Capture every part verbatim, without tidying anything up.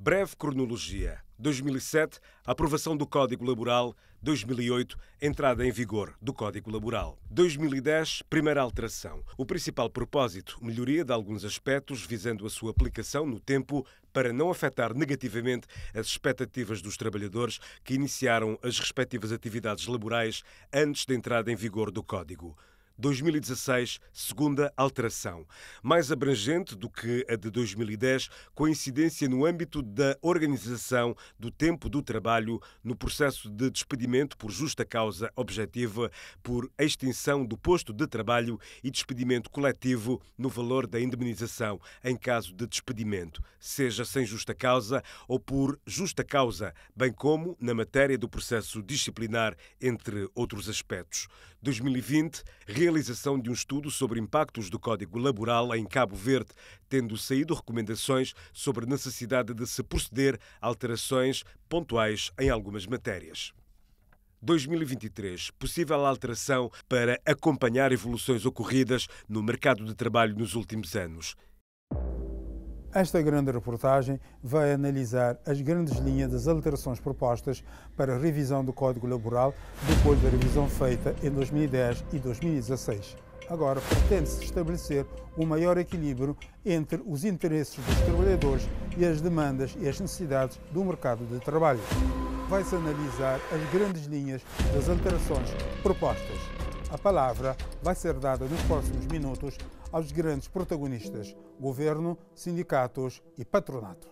Breve cronologia. dois mil e sete, aprovação do Código Laboral. dois mil e oito, entrada em vigor do Código Laboral. dois mil e dez, primeira alteração. O principal propósito, melhoria de alguns aspectos, visando a sua aplicação no tempo para não afetar negativamente as expectativas dos trabalhadores que iniciaram as respectivas atividades laborais antes da entrada em vigor do Código. dois mil e dezasseis, segunda alteração, mais abrangente do que a de dois mil e dez, com incidência no âmbito da organização do tempo do trabalho no processo de despedimento por justa causa objetiva, por extinção do posto de trabalho e despedimento coletivo no valor da indemnização em caso de despedimento, seja sem justa causa ou por justa causa, bem como na matéria do processo disciplinar, entre outros aspectos. dois mil e vinte, realização de um estudo sobre impactos do Código Laboral em Cabo Verde, tendo saído recomendações sobre a necessidade de se proceder a alterações pontuais em algumas matérias. dois mil e vinte e três, possível alteração para acompanhar evoluções ocorridas no mercado de trabalho nos últimos anos. Esta grande reportagem vai analisar as grandes linhas das alterações propostas para a revisão do Código Laboral depois da revisão feita em dois mil e dez e dois mil e dezasseis. Agora pretende-se estabelecer um maior equilíbrio entre os interesses dos trabalhadores e as demandas e as necessidades do mercado de trabalho. Vai-se analisar as grandes linhas das alterações propostas. A palavra vai ser dada nos próximos minutos aos grandes protagonistas, governo, sindicatos e patronato.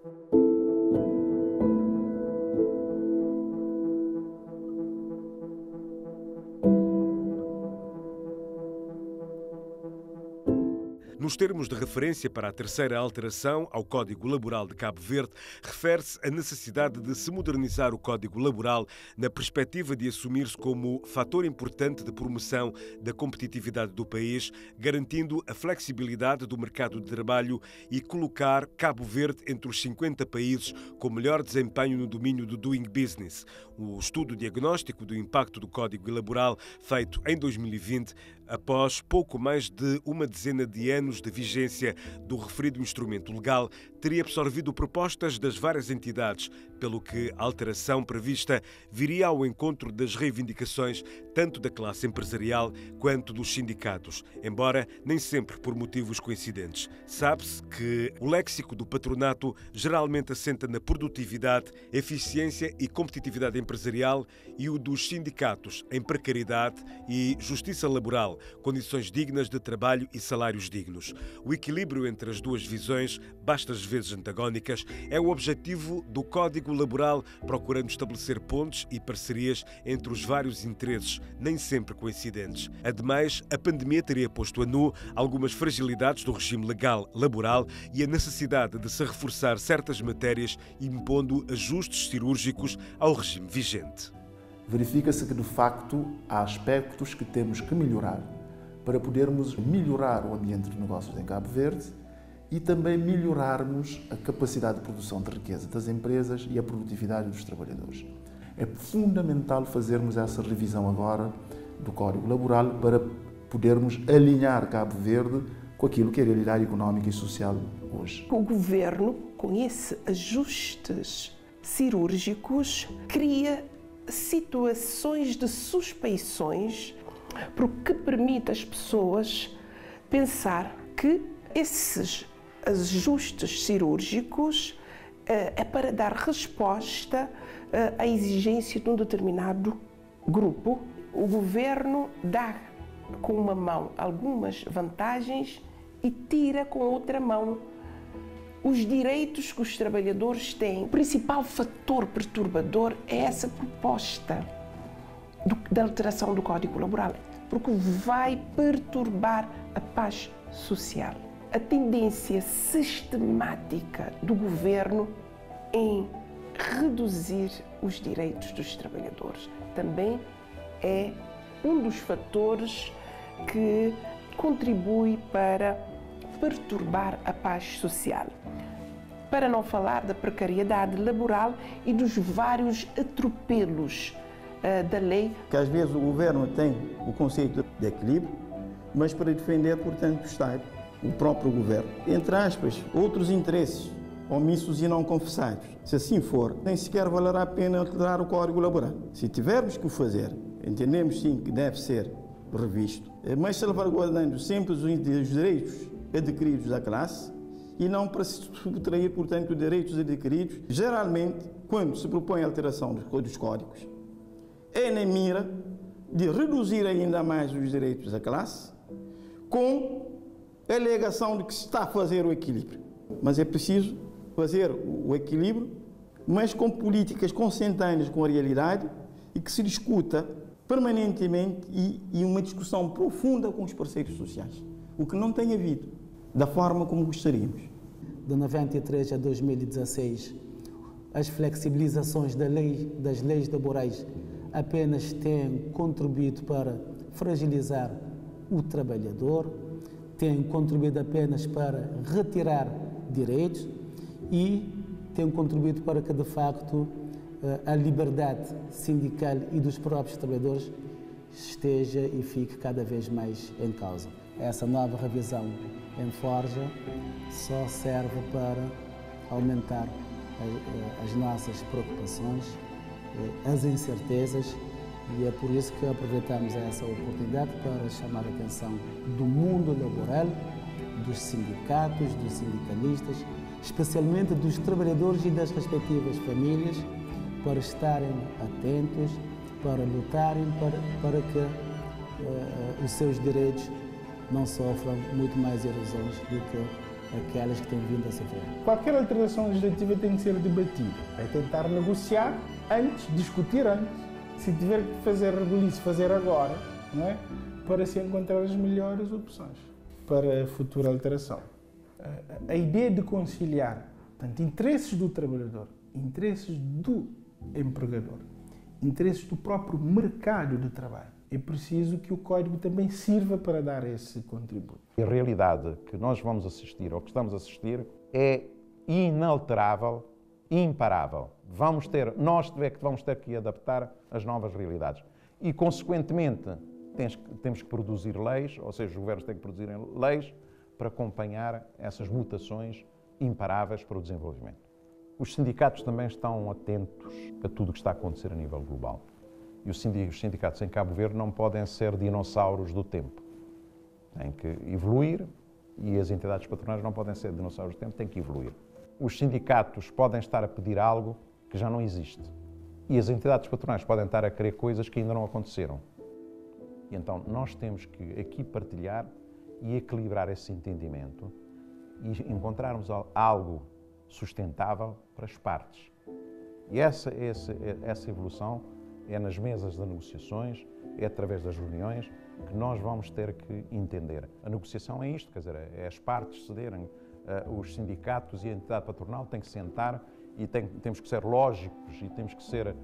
Nos termos de referência para a terceira alteração ao Código Laboral de Cabo Verde, refere-se a necessidade de se modernizar o Código Laboral na perspectiva de assumir-se como fator importante de promoção da competitividade do país, garantindo a flexibilidade do mercado de trabalho e colocar Cabo Verde entre os cinquenta países com melhor desempenho no domínio do Doing Business. O estudo diagnóstico do impacto do Código Laboral, feito em dois mil e vinte, após pouco mais de uma dezena de anos de vigência do referido instrumento legal, teria absorvido propostas das várias entidades, pelo que a alteração prevista viria ao encontro das reivindicações tanto da classe empresarial quanto dos sindicatos, embora nem sempre por motivos coincidentes. Sabe-se que o léxico do patronato geralmente assenta na produtividade, eficiência e competitividade empresarial e o dos sindicatos em precariedade e justiça laboral, condições dignas de trabalho e salários dignos. O equilíbrio entre as duas visões, bastas vezes antagónicas, é o objetivo do Código Laboral, procurando estabelecer pontes e parcerias entre os vários interesses, nem sempre coincidentes. Ademais, a pandemia teria posto a nu algumas fragilidades do regime legal laboral e a necessidade de se reforçar certas matérias, impondo ajustes cirúrgicos ao regime vigente. Verifica-se que, de facto, há aspectos que temos que melhorar para podermos melhorar o ambiente de negócios em Cabo Verde e também melhorarmos a capacidade de produção de riqueza das empresas e a produtividade dos trabalhadores. É fundamental fazermos essa revisão agora do Código Laboral para podermos alinhar Cabo Verde com aquilo que é a realidade económica e social hoje. O governo, com esses ajustes cirúrgicos, cria situações de suspeições, porque permite às pessoas pensar que esses ajustes cirúrgicos é para dar resposta à exigência de um determinado grupo. O governo dá com uma mão algumas vantagens e tira com outra mão os direitos que os trabalhadores têm. O principal fator perturbador é essa proposta do, da alteração do Código Laboral, porque vai perturbar a paz social. A tendência sistemática do governo em reduzir os direitos dos trabalhadores também é um dos fatores que contribui para perturbar a paz social. Para não falar da precariedade laboral e dos vários atropelos uh, da lei. Que às vezes o governo tem o conceito de equilíbrio, mas para defender, portanto, está o próprio governo. Entre aspas, outros interesses omissos e não confessados. Se assim for, nem sequer valerá a pena alterar o Código Laboral. Se tivermos que o fazer, entendemos sim que deve ser revisto, mas salvaguardando sempre os direitos adquiridos da classe e não para se subtrair, portanto, direitos adquiridos. Geralmente, quando se propõe a alteração dos códigos, é na mira de reduzir ainda mais os direitos da classe, com a alegação de que se está a fazer o equilíbrio. Mas é preciso fazer o equilíbrio, mas com políticas consentâneas com a realidade e que se discuta permanentemente e, e uma discussão profunda com os parceiros sociais, o que não tem havido, da forma como gostaríamos. De noventa e três a dois mil e dezasseis, as flexibilizações da lei, das leis laborais apenas têm contribuído para fragilizar o trabalhador, têm contribuído apenas para retirar direitos e têm contribuído para que, de facto, a liberdade sindical e dos próprios trabalhadores esteja e fique cada vez mais em causa. Essa nova revisão em forja só serve para aumentar as nossas preocupações, as incertezas, e é por isso que aproveitamos essa oportunidade para chamar a atenção do mundo laboral, dos sindicatos, dos sindicalistas, especialmente dos trabalhadores e das respectivas famílias, para estarem atentos, para lutarem para, para que uh, os seus direitos não sofram muito mais erosões do que aquelas que têm vindo a sofrer. Qualquer alteração legislativa tem que ser debatida. É tentar negociar antes, discutir antes. Se tiver que fazer rebuliço, fazer agora, não é? Para se encontrar as melhores opções para a futura alteração. A, a ideia de conciliar, portanto, interesses do trabalhador, interesses do empregador, interesses do próprio mercado de trabalho. É preciso que o Código também sirva para dar esse contributo. A realidade que nós vamos assistir, ou que estamos a assistir, é inalterável, imparável. Vamos ter, nós é que vamos ter que adaptar às novas realidades. E, consequentemente, tens, temos que produzir leis, ou seja, os governos têm que produzir leis para acompanhar essas mutações imparáveis para o desenvolvimento. Os sindicatos também estão atentos a tudo o que está a acontecer a nível global. E os sindicatos em Cabo Verde não podem ser dinossauros do tempo. Têm que evoluir e as entidades patronais não podem ser dinossauros do tempo, têm que evoluir. Os sindicatos podem estar a pedir algo que já não existe. E as entidades patronais podem estar a querer coisas que ainda não aconteceram. E então nós temos que aqui partilhar e equilibrar esse entendimento e encontrarmos algo sustentável para as partes. E essa, essa, essa evolução é nas mesas de negociações, é através das reuniões que nós vamos ter que entender. A negociação é isto, quer dizer, é as partes cederem, os sindicatos e a entidade patronal têm que sentar e tem, temos que ser lógicos e temos que ser,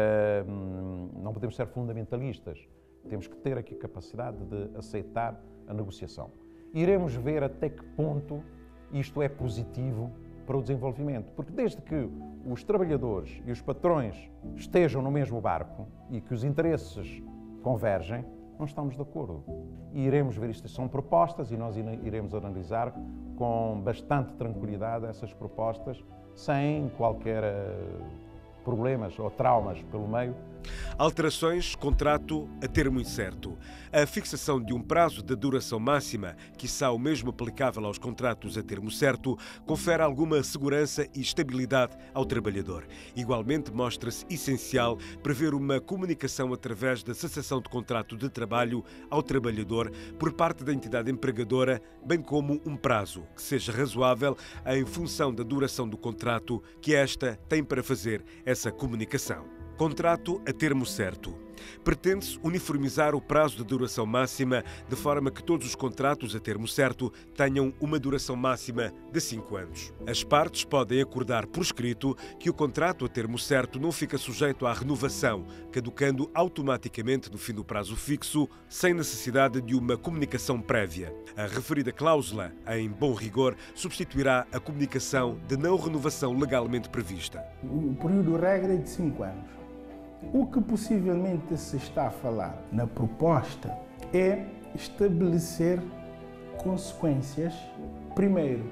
não podemos ser fundamentalistas, temos que ter aqui capacidade de aceitar a negociação. Iremos ver até que ponto isto é positivo para o desenvolvimento, porque desde que os trabalhadores e os patrões estejam no mesmo barco e que os interesses convergem, não estamos de acordo. E iremos ver isto, são propostas e nós iremos analisar com bastante tranquilidade essas propostas, sem qualquer problemas ou traumas pelo meio. Alterações, contrato a termo incerto. A fixação de um prazo de duração máxima, quiçá o mesmo aplicável aos contratos a termo certo, confere alguma segurança e estabilidade ao trabalhador. Igualmente, mostra-se essencial prever uma comunicação através da cessação de contrato de trabalho ao trabalhador por parte da entidade empregadora, bem como um prazo que seja razoável em função da duração do contrato que esta tem para fazer essa comunicação. Contrato a termo certo. Pretende-se uniformizar o prazo de duração máxima de forma que todos os contratos a termo certo tenham uma duração máxima de cinco anos. As partes podem acordar por escrito que o contrato a termo certo não fica sujeito à renovação, caducando automaticamente no fim do prazo fixo, sem necessidade de uma comunicação prévia. A referida cláusula, em bom rigor, substituirá a comunicação de não renovação legalmente prevista. O período regra é de cinco anos. O que possivelmente se está a falar na proposta é estabelecer consequências, primeiro,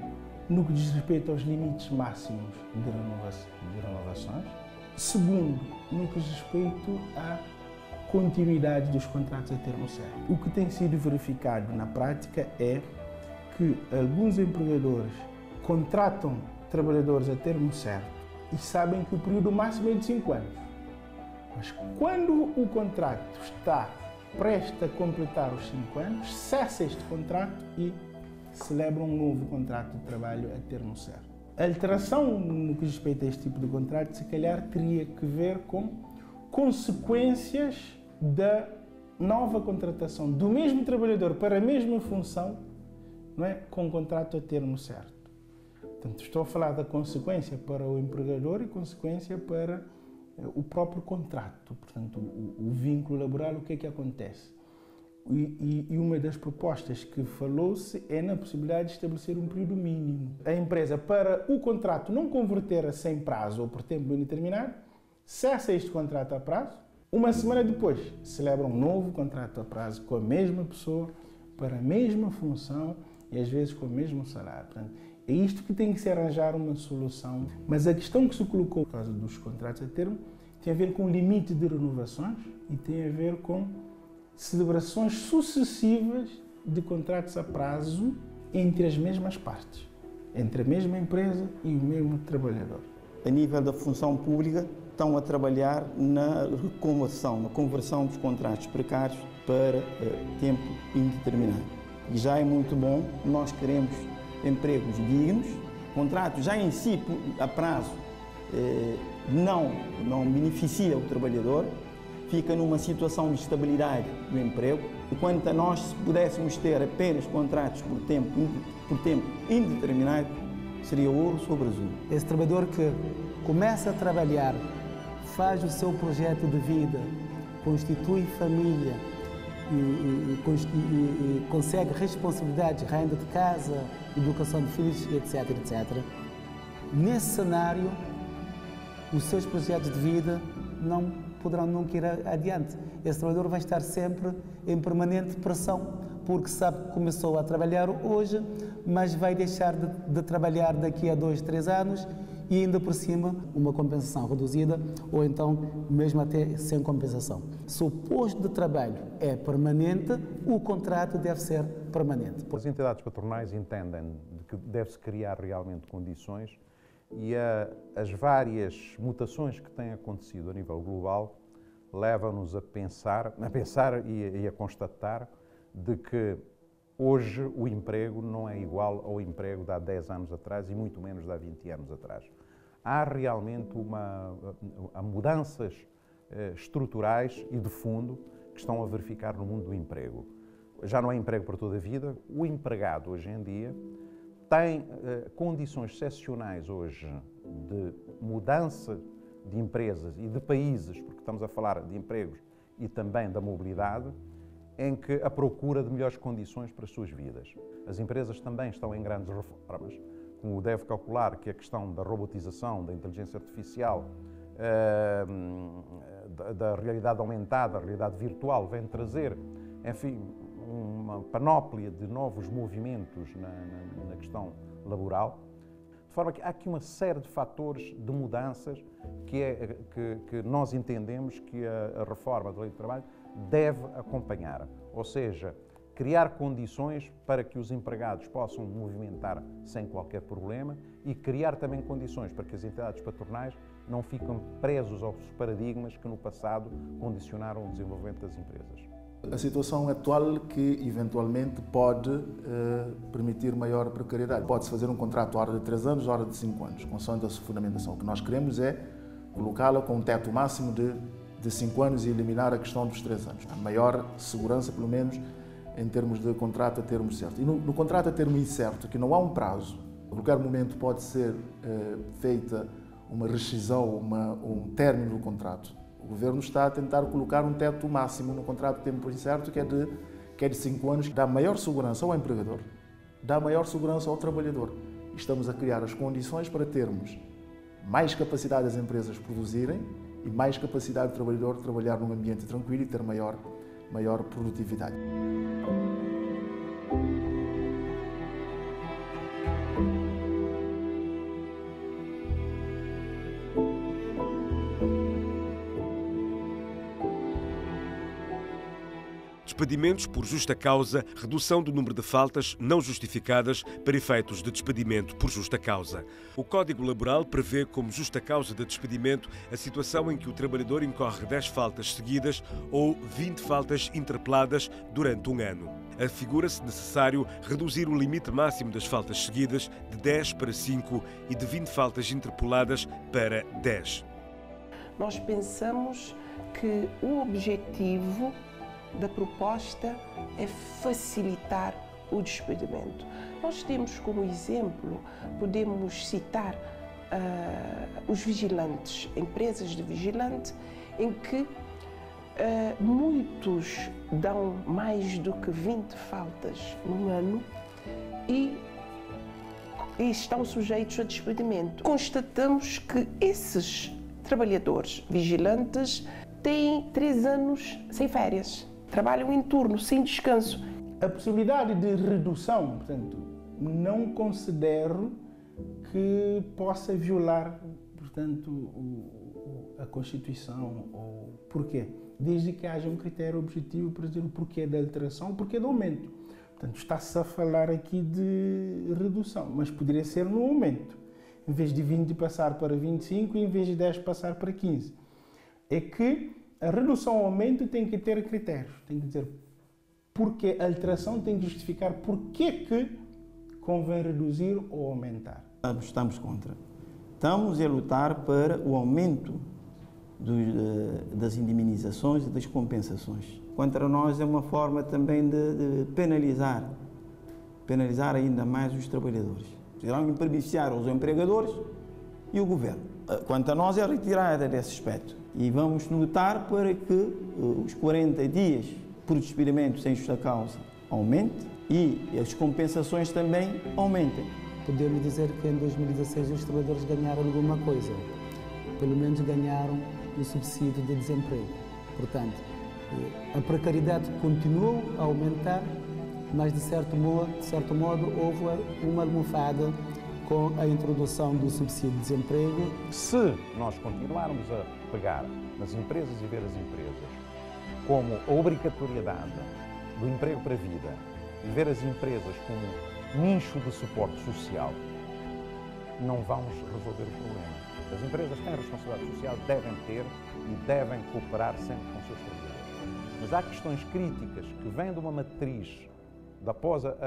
no que diz respeito aos limites máximos de, renova de renovações. Segundo, no que diz respeito à continuidade dos contratos a termo certo. O que tem sido verificado na prática é que alguns empregadores contratam trabalhadores a termo certo e sabem que o período máximo é de cinco anos. Mas quando o contrato está prestes a completar os cinco anos, cessa este contrato e celebra um novo contrato de trabalho a termo certo. A alteração no que respeita a este tipo de contrato, se calhar, teria que ver com consequências da nova contratação do mesmo trabalhador para a mesma função, não é, com um contrato a termo certo. Portanto, estou a falar da consequência para o empregador e consequência para o próprio contrato. Portanto, o, o vínculo laboral, o que é que acontece? E, e uma das propostas que falou-se é na possibilidade de estabelecer um período mínimo. A empresa, para o contrato não converter a sem prazo ou por tempo indeterminado, cessa este contrato a prazo. Uma semana depois, celebra um novo contrato a prazo com a mesma pessoa, para a mesma função e às vezes com o mesmo salário. Portanto, é isto que tem que se arranjar uma solução. Mas a questão que se colocou por causa dos contratos a termo tem a ver com o limite de renovações e tem a ver com celebrações sucessivas de contratos a prazo entre as mesmas partes, entre a mesma empresa e o mesmo trabalhador. A nível da função pública, estão a trabalhar na reconversão, na conversão dos contratos precários para uh, tempo indeterminado. E já é muito bom, nós queremos empregos dignos, contratos já em si a prazo eh, não, não beneficia o trabalhador, fica numa situação de estabilidade do emprego. E quanto a nós, se pudéssemos ter apenas contratos por tempo, por tempo indeterminado, seria ouro sobre azul. Esse trabalhador que começa a trabalhar, faz o seu projeto de vida, constitui família e, e, e, e consegue responsabilidades, renda de casa, educação de filhos, etc, etcétera. Nesse cenário, os seus projetos de vida não poderão nunca ir adiante. Esse trabalhador vai estar sempre em permanente pressão, porque sabe que começou a trabalhar hoje, mas vai deixar de, de trabalhar daqui a dois, três anos e ainda por cima uma compensação reduzida ou então mesmo até sem compensação. Se o posto de trabalho é permanente, o contrato deve ser permanente. As entidades patronais entendem que deve-se criar realmente condições e a, as várias mutações que têm acontecido a nível global levam-nos a pensar, a pensar e, e a constatar de que hoje o emprego não é igual ao emprego de há dez anos atrás e muito menos de há vinte anos atrás. Há realmente uma, há mudanças eh, estruturais e de fundo que estão a verificar no mundo do emprego. Já não é emprego para toda a vida. O empregado hoje em dia tem eh, condições excepcionais hoje de mudança de empresas e de países, porque estamos a falar de empregos e também da mobilidade, em que a procura de melhores condições para as suas vidas. As empresas também estão em grandes reformas, como deve calcular que a questão da robotização, da inteligência artificial, eh, da, da realidade aumentada, a realidade virtual, vem trazer, enfim, uma panóplia de novos movimentos na, na, na questão laboral, de forma que há aqui uma série de fatores de mudanças que, é, que, que nós entendemos que a, a reforma da Lei do Trabalho deve acompanhar, ou seja, criar condições para que os empregados possam movimentar sem qualquer problema e criar também condições para que as entidades patronais não fiquem presos aos paradigmas que no passado condicionaram o desenvolvimento das empresas. A situação atual que eventualmente pode uh, permitir maior precariedade. Pode-se fazer um contrato hora de três anos, hora de cinco anos, consoante a sua fundamentação. O que nós queremos é colocá-la com um teto máximo de, de cinco anos e eliminar a questão dos três anos. A maior segurança, pelo menos, em termos de contrato a termo certo. E no, no contrato a termo incerto, que não há um prazo, a qualquer momento pode ser uh, feita uma rescisão, uma, um término do contrato. O Governo está a tentar colocar um teto máximo no contrato de tempo incerto, que é de, que é de cinco anos, que dá maior segurança ao empregador, dá maior segurança ao trabalhador. Estamos a criar as condições para termos mais capacidade das empresas produzirem e mais capacidade do trabalhador de trabalhar num ambiente tranquilo e ter maior, maior produtividade. Despedimentos por justa causa, redução do número de faltas não justificadas para efeitos de despedimento por justa causa. O Código Laboral prevê como justa causa de despedimento a situação em que o trabalhador incorre dez faltas seguidas ou vinte faltas interpeladas durante um ano. Afigura-se necessário reduzir o limite máximo das faltas seguidas de dez para cinco e de vinte faltas interpoladas para dez. Nós pensamos que o objetivo da proposta é facilitar o despedimento. Nós temos como exemplo, podemos citar uh, os vigilantes, empresas de vigilante, em que uh, muitos dão mais do que vinte faltas no ano e, e estão sujeitos a despedimento. Constatamos que esses trabalhadores vigilantes têm três anos sem férias, trabalham em turno, sem descanso. A possibilidade de redução, portanto, não considero que possa violar, portanto, o, a Constituição. Ou porquê? Desde que haja um critério objetivo para dizer o porquê da alteração, o porquê do aumento. Portanto, está-se a falar aqui de redução, mas poderia ser no aumento. Em vez de vinte passar para vinte e cinco e em vez de dez passar para quinze. É que a redução ou aumento tem que ter critérios. Tem que dizer porque a alteração tem que justificar porque que convém reduzir ou aumentar. Estamos contra. Estamos a lutar para o aumento dos, das indemnizações e das compensações. Contra nós é uma forma também de, de penalizar, penalizar ainda mais os trabalhadores. Irão beneficiar os empregadores e o governo. Quanto a nós é a retirada desse aspecto. E vamos lutar para que os quarenta dias por despedimento sem justa causa aumente e as compensações também aumentem. Podemos dizer que em dois mil e dezasseis os trabalhadores ganharam alguma coisa. Pelo menos ganharam o subsídio de desemprego. Portanto, a precariedade continuou a aumentar, mas de certo modo, de certo modo houve uma almofada com a introdução do subsídio de desemprego. Se nós continuarmos a pegar nas empresas e ver as empresas como a obrigatoriedade do emprego para a vida e ver as empresas como nicho de suporte social, não vamos resolver o problema. As empresas têm responsabilidade social, devem ter e devem cooperar sempre com os seus trabalhadores. Mas há questões críticas que vêm de uma matriz de após a, a,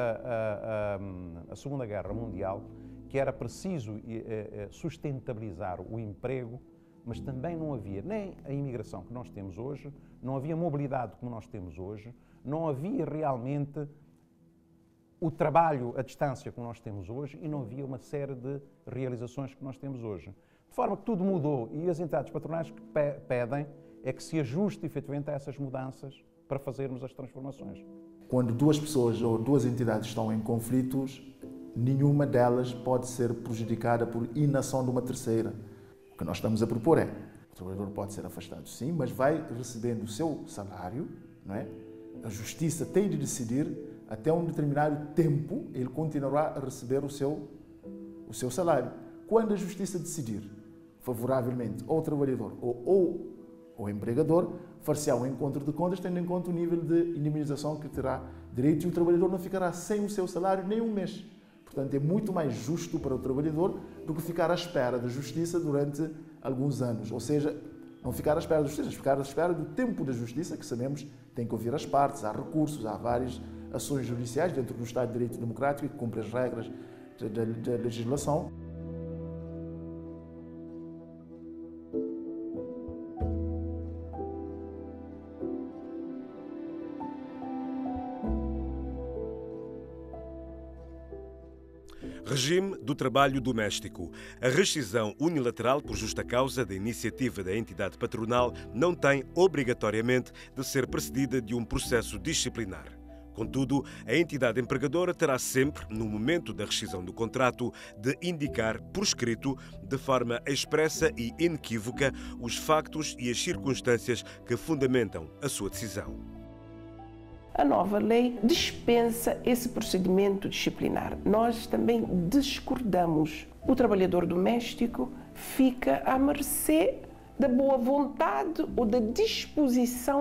a, a Segunda Guerra Mundial, que era preciso sustentabilizar o emprego, mas também não havia nem a imigração que nós temos hoje, não havia mobilidade como nós temos hoje, não havia realmente o trabalho à distância que nós temos hoje e não havia uma série de realizações que nós temos hoje. De forma que tudo mudou e as entidades patronais que pe pedem é que se ajuste efetivamente a essas mudanças para fazermos as transformações. Quando duas pessoas ou duas entidades estão em conflitos, nenhuma delas pode ser prejudicada por inação de uma terceira. O que nós estamos a propor é, o trabalhador pode ser afastado sim, mas vai recebendo o seu salário, não é? A justiça tem de decidir até um determinado tempo ele continuará a receber o seu, o seu salário. Quando a justiça decidir favoravelmente ao trabalhador ou, ou ao empregador, far-se-á um encontro de contas tendo em conta o nível de indemnização que terá direito e o trabalhador não ficará sem o seu salário nem um mês. Portanto, é muito mais justo para o trabalhador do que ficar à espera da justiça durante alguns anos. Ou seja, não ficar à espera da justiça, ficar à espera do tempo da justiça, que sabemos tem que ouvir as partes, há recursos, há várias ações judiciais dentro do Estado de Direito Democrático que cumpre as regras da, da legislação. Regime do trabalho doméstico. A rescisão unilateral por justa causa da iniciativa da entidade patronal não tem obrigatoriamente de ser precedida de um processo disciplinar. Contudo, a entidade empregadora terá sempre, no momento da rescisão do contrato, de indicar por escrito, de forma expressa e inequívoca, os factos e as circunstâncias que fundamentam a sua decisão. A nova lei dispensa esse procedimento disciplinar. Nós também discordamos. O trabalhador doméstico fica à mercê da boa vontade ou da disposição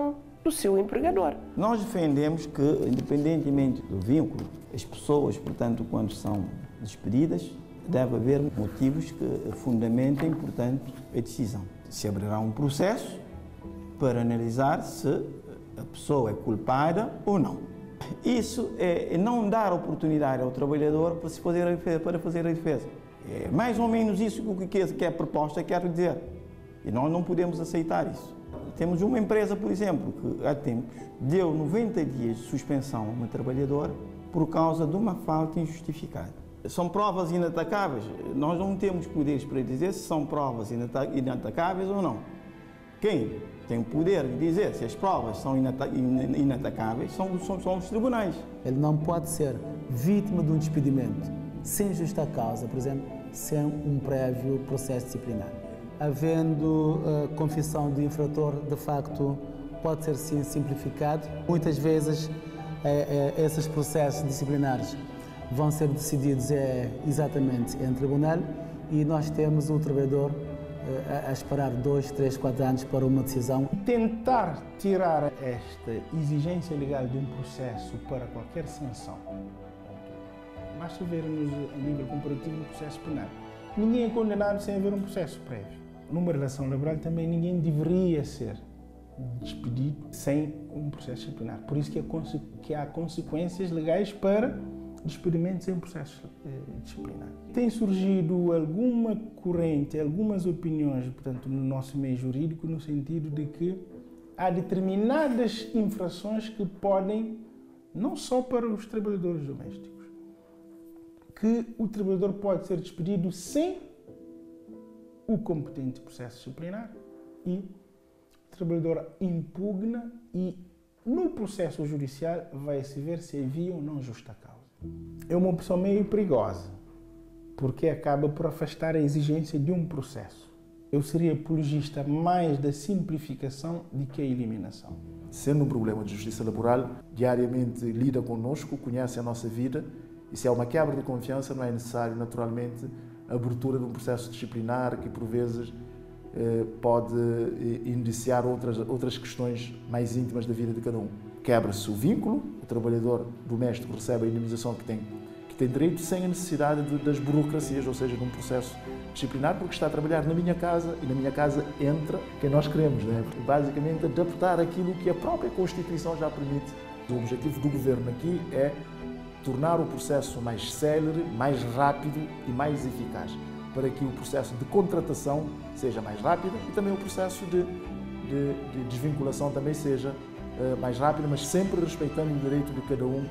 do seu empregador. Nós defendemos que, independentemente do vínculo, as pessoas, portanto, quando são despedidas, deve haver motivos que fundamentem, portanto, a decisão. Se abrirá um processo para analisar se a pessoa é culpada ou não. Isso é não dar oportunidade ao trabalhador para, se fazer, a defesa, para fazer a defesa. É mais ou menos isso que a proposta quer dizer. E nós não podemos aceitar isso. Temos uma empresa, por exemplo, que há tempos deu noventa dias de suspensão a uma trabalhadora por causa de uma falta injustificada. São provas inatacáveis. Nós não temos poderes para dizer se são provas inatacáveis ou não. Quem tem o poder de dizer se as provas são inatacáveis são, são, são os tribunais. Ele não pode ser vítima de um despedimento sem justa causa, por exemplo, sem um prévio processo disciplinar. Havendo uh, confissão do infrator, de facto, pode ser sim simplificado. Muitas vezes é, é, esses processos disciplinares vão ser decididos é, exatamente em tribunal e nós temos o trabalhador uh, a esperar dois, três, quatro anos para uma decisão. Tentar tirar esta exigência legal de um processo para qualquer sanção. Basta vermos a nível comparativo um processo penal. Ninguém é condenado sem haver um processo prévio. Numa relação laboral também ninguém deveria ser despedido sem um processo disciplinar. Por isso que, é, que há consequências legais para despedimentos em processo eh, disciplinar. Tem surgido alguma corrente, algumas opiniões, portanto, no nosso meio jurídico, no sentido de que há determinadas infrações que podem, não só para os trabalhadores domésticos, que o trabalhador pode ser despedido sem o competente processo disciplinar e o trabalhador impugna e no processo judicial vai-se ver se havia ou não justa causa. É uma opção meio perigosa, porque acaba por afastar a exigência de um processo. Eu seria apologista mais da simplificação do que a eliminação. Sendo um problema de justiça laboral, diariamente lida conosco, conhece a nossa vida, e se há uma quebra de confiança, não é necessário, naturalmente, a abertura de um processo disciplinar que, por vezes, eh, pode eh, indiciar outras, outras questões mais íntimas da vida de cada um. Quebra-se o vínculo, o trabalhador doméstico recebe a indemnização que tem, que tem direito sem a necessidade de, das burocracias, ou seja, de um processo disciplinar, porque está a trabalhar na minha casa e na minha casa entra quem nós queremos, né? Basicamente, adaptar aquilo que a própria Constituição já permite. O objetivo do Governo aqui é tornar o processo mais célere, mais rápido e mais eficaz, para que o processo de contratação seja mais rápido e também o processo de, de, de desvinculação também seja uh, mais rápido, mas sempre respeitando o direito de cada um.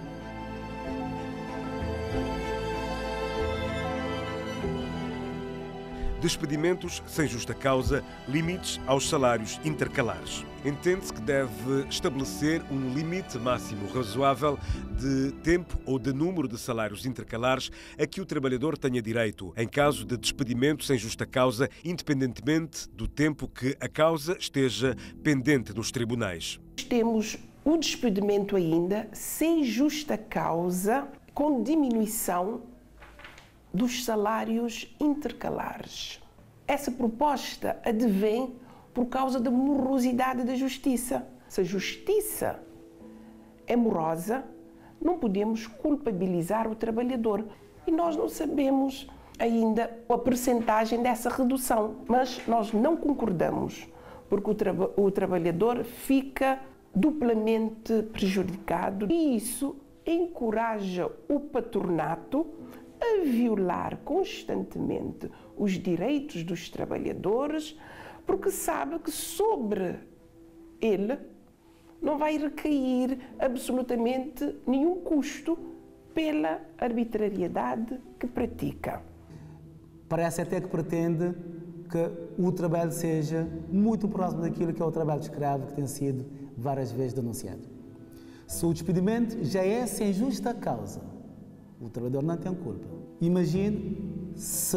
Despedimentos sem justa causa, limites aos salários intercalares. Entende-se que deve estabelecer um limite máximo razoável de tempo ou de número de salários intercalares a que o trabalhador tenha direito, em caso de despedimento sem justa causa, independentemente do tempo que a causa esteja pendente nos tribunais. Temos o despedimento ainda sem justa causa, com diminuição dos salários intercalares. Essa proposta advém por causa da morosidade da justiça. Se a justiça é morosa, não podemos culpabilizar o trabalhador. E nós não sabemos ainda a percentagem dessa redução, mas nós não concordamos, porque o, tra o trabalhador fica duplamente prejudicado e isso encoraja o patronato a violar constantemente os direitos dos trabalhadores, porque sabe que sobre ele não vai recair absolutamente nenhum custo pela arbitrariedade que pratica. Parece até que pretende que o trabalho seja muito próximo daquilo que é o trabalho de escravo, que tem sido várias vezes denunciado. Se o despedimento já é sem justa causa, o trabalhador não tem culpa. Imagine se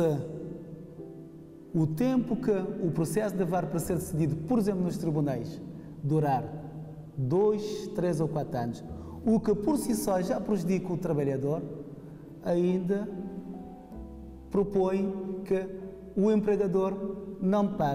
o tempo que o processo levar para ser decidido, por exemplo, nos tribunais, durar dois, três ou quatro anos, o que por si só já prejudica o trabalhador, ainda propõe que o empregador não pague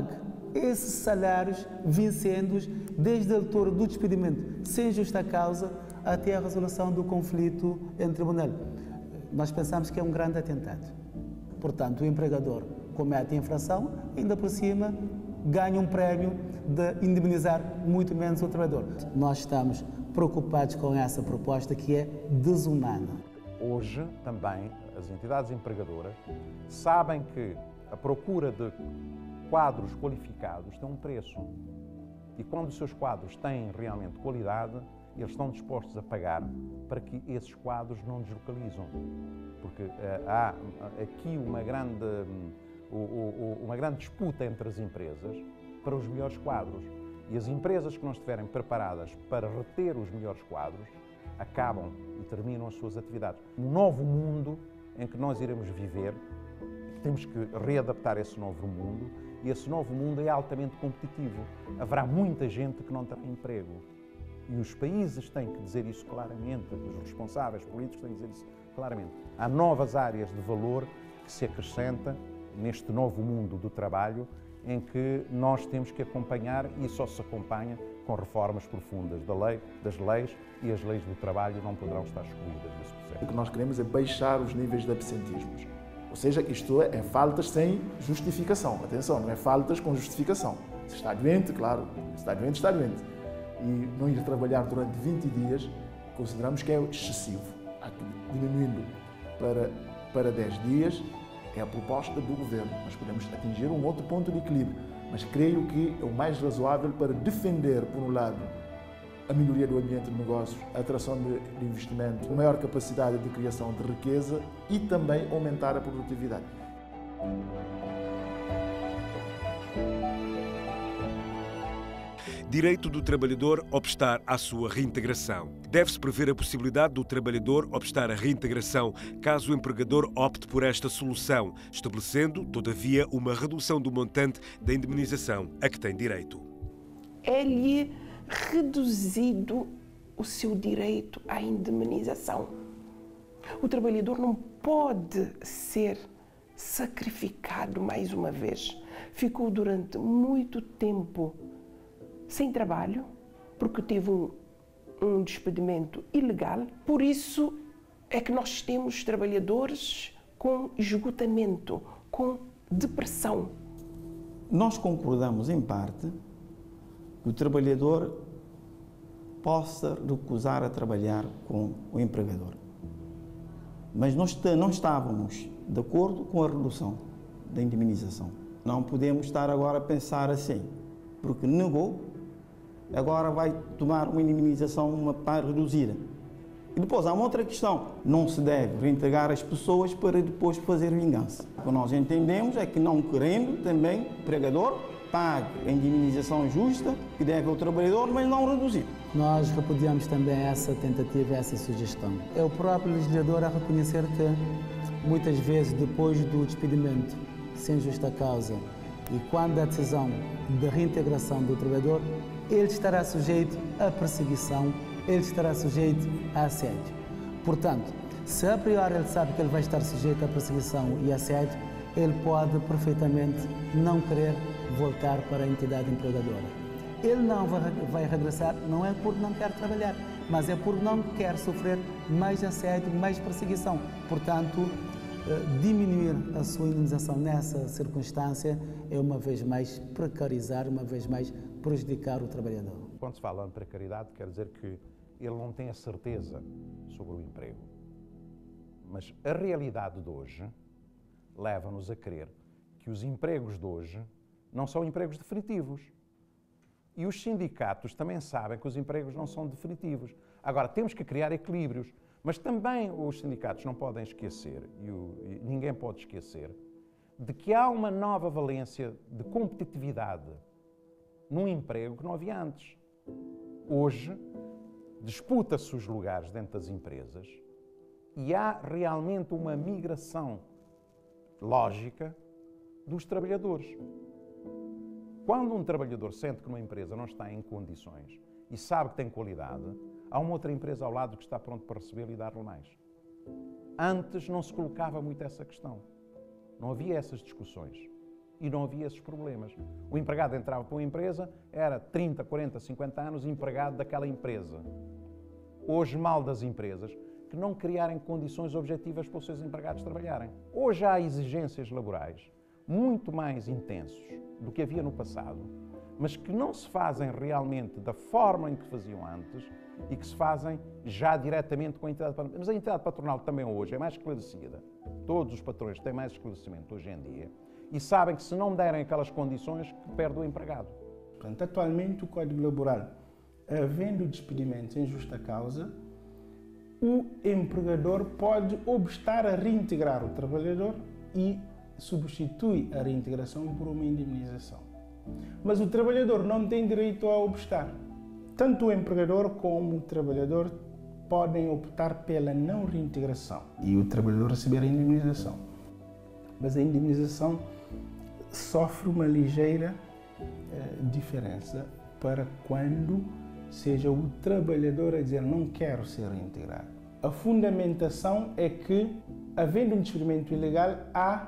esses salários vencendo desde a altura do despedimento, sem justa causa, até a resolução do conflito em tribunal. Nós pensamos que é um grande atentado. Portanto, o empregador comete a infração, ainda por cima ganha um prémio de indemnizar muito menos o trabalhador. Nós estamos preocupados com essa proposta que é desumana. Hoje, também, as entidades empregadoras sabem que a procura de quadros qualificados tem um preço. E quando os seus quadros têm realmente qualidade, eles estão dispostos a pagar para que esses quadros não deslocalizam. Porque uh, há aqui uma grande, um, um, uma grande disputa entre as empresas para os melhores quadros. E as empresas que não estiverem preparadas para reter os melhores quadros acabam e terminam as suas atividades. Um novo mundo em que nós iremos viver, temos que readaptar esse novo mundo, e esse novo mundo é altamente competitivo. Haverá muita gente que não terá emprego. E os países têm que dizer isso claramente, os responsáveis políticos têm que dizer isso claramente. Há novas áreas de valor que se acrescentam neste novo mundo do trabalho, em que nós temos que acompanhar, e só se acompanha com reformas profundas da lei, das leis, e as leis do trabalho não poderão estar excluídas desse processo. O que nós queremos é baixar os níveis de absentismos. Ou seja, isto é, é faltas sem justificação. Atenção, não é faltas com justificação. Se está doente, claro, se está doente, está doente. E não ir trabalhar durante vinte dias, consideramos que é excessivo. Diminuindo para, para dez dias, é a proposta do Governo. Nós podemos atingir um outro ponto de equilíbrio, mas creio que é o mais razoável para defender, por um lado, a melhoria do ambiente de negócios, a atração de investimento, a maior capacidade de criação de riqueza e também aumentar a produtividade. Direito do trabalhador obstar à sua reintegração. Deve-se prever a possibilidade do trabalhador obstar à reintegração caso o empregador opte por esta solução, estabelecendo, todavia, uma redução do montante da indemnização a que tem direito. É-lhe reduzido o seu direito à indemnização. O trabalhador não pode ser sacrificado mais uma vez. Ficou durante muito tempo sem trabalho, porque teve um, um despedimento ilegal. Por isso é que nós temos trabalhadores com esgotamento, com depressão. Nós concordamos, em parte, que o trabalhador possa recusar a trabalhar com o empregador. Mas nós não estávamos de acordo com a redução da indemnização. Não podemos estar agora a pensar assim, porque negou, agora vai tomar uma indemnização uma parte reduzida. E depois há uma outra questão, não se deve reintegrar as pessoas para depois fazer vingança. O que nós entendemos é que não querendo também o empregador pague a indemnização justa que deve ao trabalhador, mas não reduzir. Nós repudiamos também essa tentativa, essa sugestão. É o próprio legislador a reconhecer que muitas vezes depois do despedimento sem justa causa e quando a decisão de reintegração do trabalhador, ele estará sujeito à perseguição, ele estará sujeito a assédio. Portanto, se a priori ele sabe que ele vai estar sujeito à perseguição e assédio, ele pode perfeitamente não querer voltar para a entidade empregadora. Ele não vai regressar, não é porque não quer trabalhar, mas é porque não quer sofrer mais assédio, mais perseguição. Portanto, diminuir a sua indemnização nessa circunstância é, uma vez mais, precarizar, uma vez mais, prejudicar o trabalhador. Quando se fala em precariedade, quer dizer que ele não tem a certeza sobre o emprego. Mas a realidade de hoje leva-nos a crer que os empregos de hoje não são empregos definitivos. E os sindicatos também sabem que os empregos não são definitivos. Agora, temos que criar equilíbrios, mas também os sindicatos não podem esquecer, e, o, e ninguém pode esquecer, de que há uma nova valência de competitividade num emprego que não havia antes. Hoje, disputa-se os lugares dentro das empresas e há realmente uma migração lógica dos trabalhadores. Quando um trabalhador sente que uma empresa não está em condições e sabe que tem qualidade, há uma outra empresa ao lado que está pronto para recebê-lo e dar-lhe mais. Antes não se colocava muito essa questão. Não havia essas discussões. e não havia esses problemas. O empregado entrava para uma empresa, era trinta, quarenta, cinquenta anos empregado daquela empresa. Hoje, mal das empresas que não criarem condições objetivas para os seus empregados trabalharem. Hoje há exigências laborais muito mais intensos do que havia no passado, mas que não se fazem realmente da forma em que faziam antes e que se fazem já diretamente com a entidade patronal. Mas a entidade patronal também hoje é mais esclarecida. Todos os patrões têm mais esclarecimento hoje em dia e sabem que se não derem aquelas condições, que perde o empregado. Portanto, atualmente o Código Laboral, havendo despedimento em justa causa, o empregador pode obstar a reintegrar o trabalhador e substitui a reintegração por uma indemnização. Mas o trabalhador não tem direito a obstar. Tanto o empregador como o trabalhador podem optar pela não reintegração e o trabalhador receber a indemnização. Mas a indemnização sofre uma ligeira eh, diferença para quando seja o trabalhador a dizer não quero ser reintegrado. A fundamentação é que, havendo um despedimento ilegal, há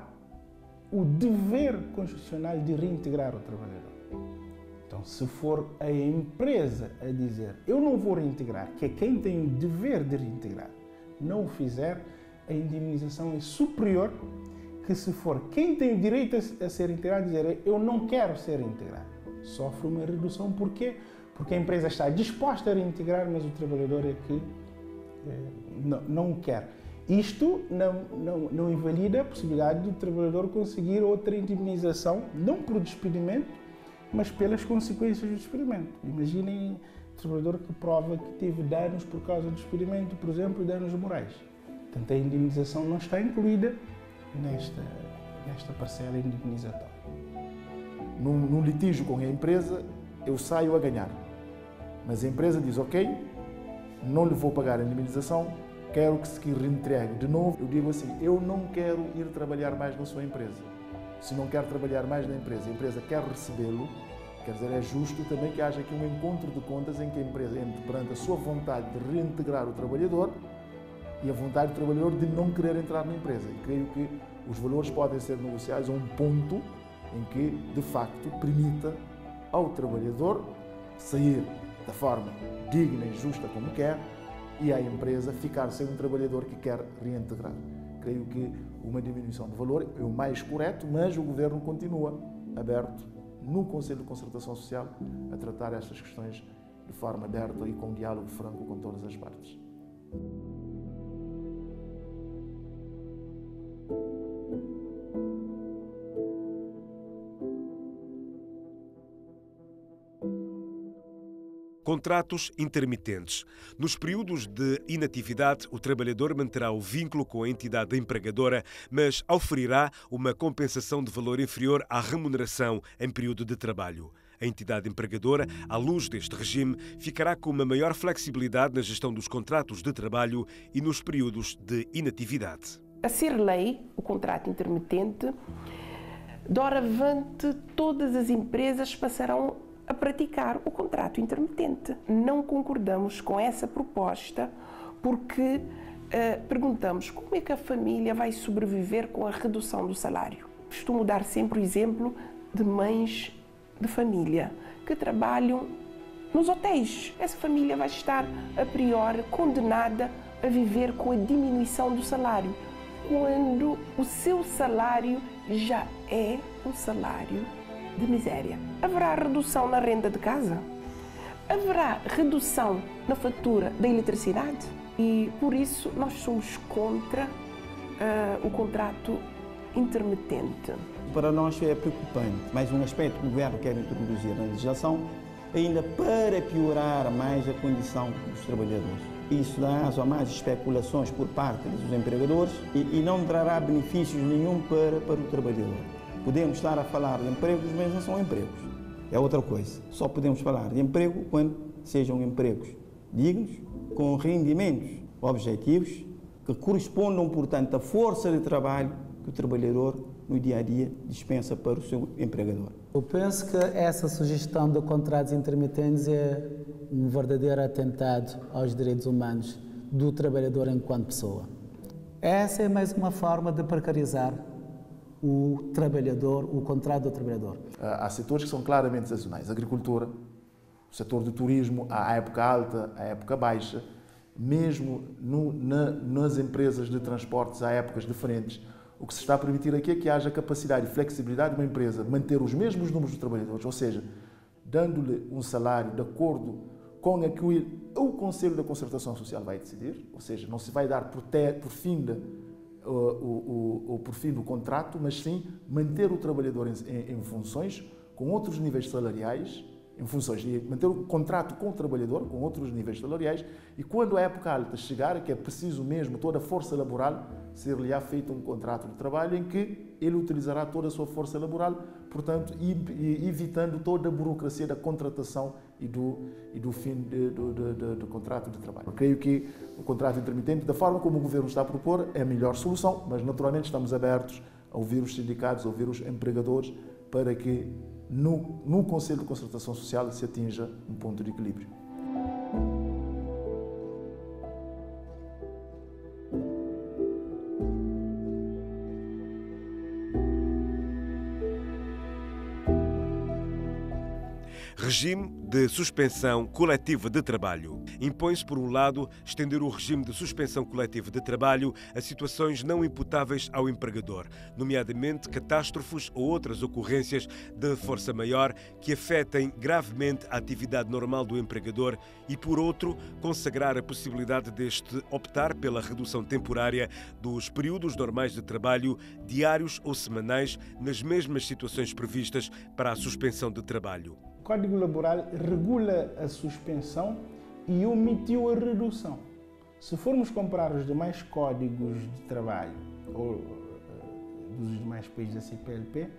o dever constitucional de reintegrar o trabalhador. Então, se for a empresa a dizer eu não vou reintegrar, que é quem tem o dever de reintegrar, não o fizer, a indemnização é superior que se for quem tem o direito a ser integrado dizer eu não quero ser integrado. Sofre uma redução. Porquê? Porque a empresa está disposta a reintegrar, mas o trabalhador é que eh, não, não quer. Isto não, não, não invalida a possibilidade do trabalhador conseguir outra indemnização, não por despedimento, mas pelas consequências do despedimento. Imaginem o trabalhador que prova que teve danos por causa do despedimento, por exemplo, danos morais. Portanto, a indemnização não está incluída nesta, nesta parcela indemnizatória. Num, num litígio com a empresa, eu saio a ganhar. Mas a empresa diz, ok, não lhe vou pagar a indemnização, quero que se reentregue de novo. Eu digo assim, eu não quero ir trabalhar mais na sua empresa. Se não quer trabalhar mais na empresa, a empresa quer recebê-lo, quer dizer, é justo também que haja aqui um encontro de contas em que a empresa entre perante a sua vontade de reintegrar o trabalhador e a vontade do trabalhador de não querer entrar na empresa. E creio que os valores podem ser negociados a um ponto em que, de facto, permita ao trabalhador sair da forma digna e justa como quer e à empresa ficar sem um trabalhador que quer reintegrar. Creio que uma diminuição de valor é o mais correto, mas o Governo continua aberto no Conselho de Concertação Social a tratar estas questões de forma aberta e com diálogo franco com todas as partes. Contratos intermitentes. Nos períodos de inatividade, o trabalhador manterá o vínculo com a entidade empregadora, mas oferirá uma compensação de valor inferior à remuneração em período de trabalho. A entidade empregadora, à luz deste regime, ficará com uma maior flexibilidade na gestão dos contratos de trabalho e nos períodos de inatividade. A ser lei, o contrato intermitente, doravante todas as empresas passarão a praticar o contrato intermitente. Não concordamos com essa proposta porque uh, perguntamos como é que a família vai sobreviver com a redução do salário. Costumo dar sempre o exemplo de mães de família que trabalham nos hotéis. Essa família vai estar, a priori, condenada a viver com a diminuição do salário, quando o seu salário já é um salário de miséria. Haverá redução na renda de casa? Haverá redução na fatura da eletricidade? E por isso nós somos contra uh, o contrato intermitente. Para nós é preocupante, mas um aspecto que o governo quer introduzir na legislação ainda para piorar mais a condição dos trabalhadores. Isso dá aso a mais especulações por parte dos empregadores e, e não trará benefícios nenhum para, para o trabalhador. Podemos estar a falar de empregos, mas não são empregos. É outra coisa. Só podemos falar de emprego quando sejam empregos dignos, com rendimentos objetivos, que correspondam, portanto, à força de trabalho que o trabalhador, no dia a dia, dispensa para o seu empregador. Eu penso que essa sugestão de contratos intermitentes é um verdadeiro atentado aos direitos humanos do trabalhador enquanto pessoa. Essa é mais uma forma de precarizar o trabalhador, o contrato do trabalhador. Há setores que são claramente sazonais. Agricultura, o setor do turismo, há época alta, há época baixa. Mesmo no, na, nas empresas de transportes há épocas diferentes. O que se está a permitir aqui é que haja capacidade e flexibilidade de uma empresa manter os mesmos números de trabalhadores, ou seja, dando-lhe um salário de acordo com aquilo que o Conselho da Concertação Social vai decidir, ou seja, não se vai dar por, te, por, fim, de, uh, o, o, o, por fim do contrato, mas sim manter o trabalhador em, em, em funções com outros níveis salariais, em funções de manter o contrato com o trabalhador, com outros níveis salariais, e quando a época alta chegar, que é preciso mesmo toda a força laboral, ser-lhe-á feito um contrato de trabalho em que ele utilizará toda a sua força laboral, portanto, evitando toda a burocracia da contratação e do, e do fim de, do, do, do, do contrato de trabalho. Eu creio que o contrato intermitente, da forma como o Governo está a propor, é a melhor solução, mas naturalmente estamos abertos a ouvir os sindicatos, a ouvir os empregadores, para que no, no Conselho de Concertação Social se atinja um ponto de equilíbrio. Regime de suspensão coletiva de trabalho. Impõe-se, por um lado, estender o regime de suspensão coletiva de trabalho a situações não imputáveis ao empregador, nomeadamente catástrofes ou outras ocorrências de força maior que afetem gravemente a atividade normal do empregador e, por outro, consagrar a possibilidade deste optar pela redução temporária dos períodos normais de trabalho, diários ou semanais, nas mesmas situações previstas para a suspensão de trabalho. O Código Laboral regula a suspensão e omitiu a redução. Se formos comparar os demais códigos de trabalho ou dos demais países da C P L P,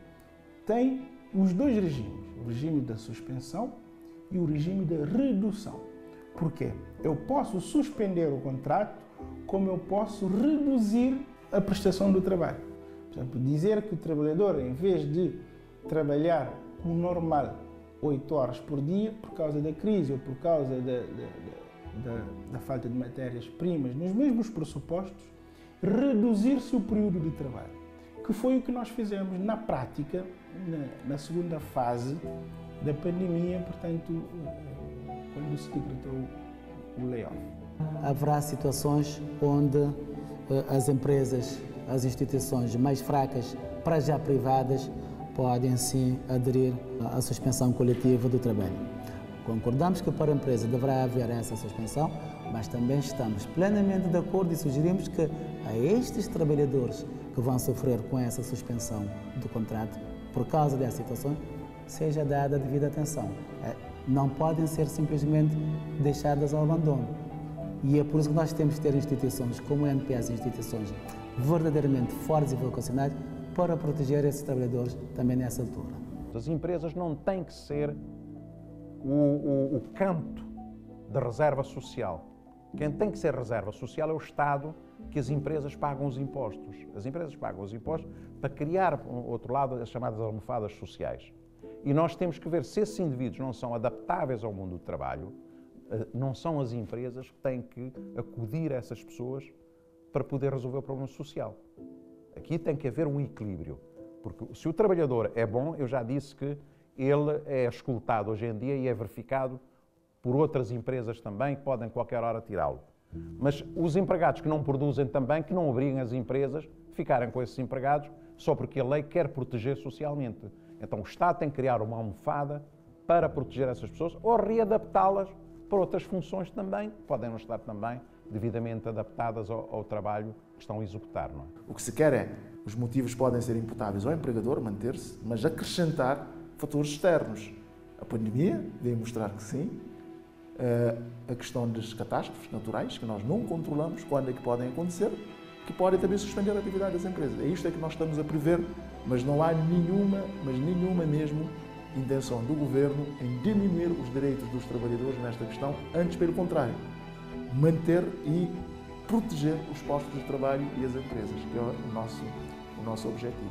tem os dois regimes, o regime da suspensão e o regime da redução. Por quê? Eu posso suspender o contrato, como eu posso reduzir a prestação do trabalho. Por exemplo, dizer que o trabalhador, em vez de trabalhar o normal oito horas por dia, por causa da crise ou por causa da, da, da, da falta de matérias-primas, nos mesmos pressupostos, reduzir-se o período de trabalho, que foi o que nós fizemos na prática, na, na segunda fase da pandemia, portanto, quando se decretou o layoff. Haverá situações onde as empresas, as instituições mais fracas, para já privadas, podem sim aderir à suspensão coletiva do trabalho. Concordamos que para a empresa deverá haver essa suspensão, mas também estamos plenamente de acordo e sugerimos que a estes trabalhadores que vão sofrer com essa suspensão do contrato, por causa dessa situação, seja dada a devida atenção. Não podem ser simplesmente deixadas ao abandono. E é por isso que nós temos que ter instituições como a N P S, instituições verdadeiramente fortes e vocacionais, para proteger esses trabalhadores também nessa altura. As empresas não têm que ser o, o, o canto da reserva social. Quem tem que ser reserva social é o Estado, que as empresas pagam os impostos. As empresas pagam os impostos para criar, por outro lado, as chamadas almofadas sociais. E nós temos que ver se esses indivíduos não são adaptáveis ao mundo do trabalho, não são as empresas que têm que acudir a essas pessoas para poder resolver o problema social. Aqui tem que haver um equilíbrio, porque se o trabalhador é bom, eu já disse que ele é escutado hoje em dia e é verificado por outras empresas também que podem qualquer hora tirá-lo. Mas os empregados que não produzem também, que não obriguem as empresas a ficarem com esses empregados só porque a lei quer proteger socialmente. Então o Estado tem que criar uma almofada para proteger essas pessoas ou readaptá-las para outras funções também, que podem não estar também devidamente adaptadas ao, ao trabalho que estão a executar. Não é? O que se quer é, os motivos podem ser imputáveis ao empregador, manter-se, mas acrescentar fatores externos. A pandemia veio mostrar que sim, a questão das catástrofes naturais, que nós não controlamos quando é que podem acontecer, que podem também suspender a atividade das empresas. É isto é que nós estamos a prever, mas não há nenhuma, mas nenhuma mesmo, intenção do Governo em diminuir os direitos dos trabalhadores nesta questão, antes pelo contrário, manter e proteger os postos de trabalho e as empresas, que é o nosso, o nosso objetivo.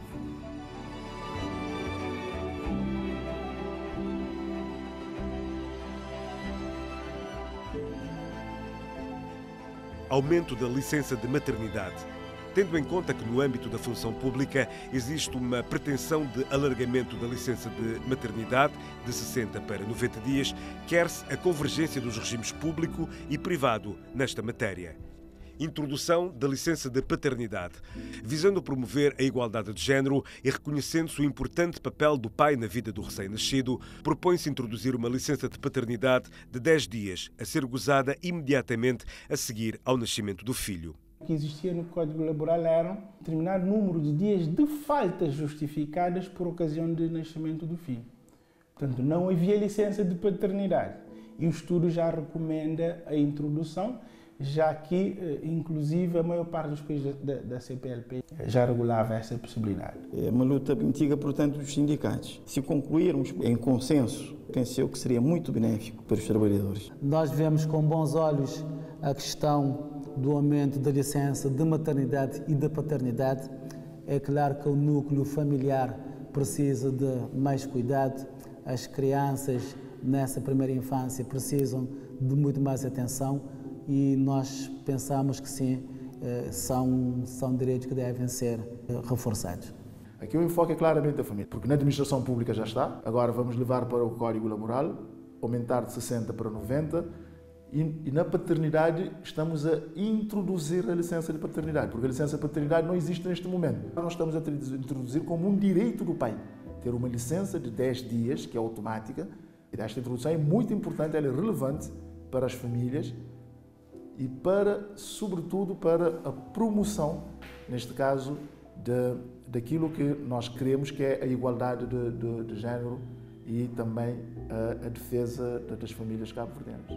Aumento da licença de maternidade. Tendo em conta que no âmbito da função pública existe uma pretensão de alargamento da licença de maternidade de sessenta para noventa dias, quer-se a convergência dos regimes público e privado nesta matéria. Introdução da licença de paternidade. Visando promover a igualdade de género e reconhecendo-se o importante papel do pai na vida do recém-nascido, propõe-se introduzir uma licença de paternidade de dez dias, a ser gozada imediatamente a seguir ao nascimento do filho. O que existia no Código Laboral era um determinado número de dias de faltas justificadas por ocasião do nascimento do filho. Portanto, não havia licença de paternidade. E o estudo já recomenda a introdução, já que, inclusive, a maior parte dos países da, da C P L P já regulava essa possibilidade. É uma luta antiga, portanto, dos sindicatos. Se concluirmos em consenso, penso eu que seria muito benéfico para os trabalhadores. Nós vemos com bons olhos a questão do aumento da licença de maternidade e de paternidade. É claro que o núcleo familiar precisa de mais cuidado, as crianças nessa primeira infância precisam de muito mais atenção e nós pensamos que sim, são, são direitos que devem ser reforçados. Aqui o enfoque é claramente da família, porque na administração pública já está, agora vamos levar para o Código Laboral, aumentar de sessenta para noventa, e, e na paternidade estamos a introduzir a licença de paternidade, porque a licença de paternidade não existe neste momento. Nós estamos a introduzir como um direito do pai, ter uma licença de dez dias, que é automática, e esta introdução é muito importante, ela é relevante para as famílias, e para, sobretudo, para a promoção, neste caso, de, daquilo que nós queremos, que é a igualdade de, de, de género e também a, a defesa das famílias cabo-verdianas.